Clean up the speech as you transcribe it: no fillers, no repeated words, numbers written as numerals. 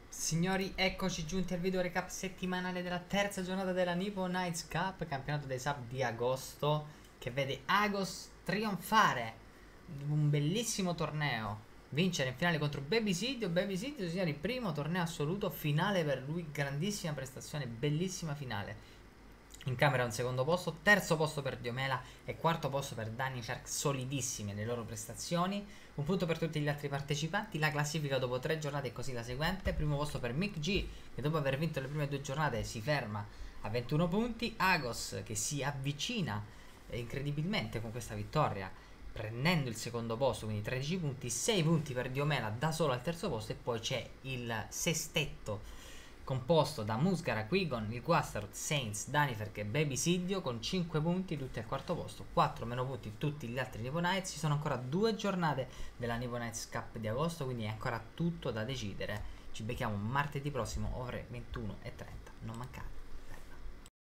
Signori, eccoci giunti al video recap settimanale della terza giornata della Nippon Nights Cup, campionato dei sub di agosto, che vede Agos trionfare. Un bellissimo torneo. Vincere in finale contro Baby Sidio, signori, primo torneo assoluto, finale per lui, grandissima prestazione, bellissima finale. In camera un secondo posto, terzo posto per Diomela e quarto posto per Danny Shark, solidissime le loro prestazioni. Un punto per tutti gli altri partecipanti. La classifica dopo 3 giornate è così la seguente: primo posto per Mick G, che dopo aver vinto le prime 2 giornate si ferma a 21 punti. Agos, che si avvicina incredibilmente con questa vittoria, prendendo il secondo posto, quindi 13 punti, 6 punti per Diomela da solo al terzo posto. E poi c'è il sestetto composto da Musgara, Quigon, il Guastaroth, Saints, Danifer e Baby Sidio con 5 punti tutti al quarto posto, 4 meno punti tutti gli altri Nippon Nights. Ci sono ancora 2 giornate della Nippon Nights Cup di agosto, quindi è ancora tutto da decidere. Ci becchiamo martedì prossimo ore 21:30. Non mancate.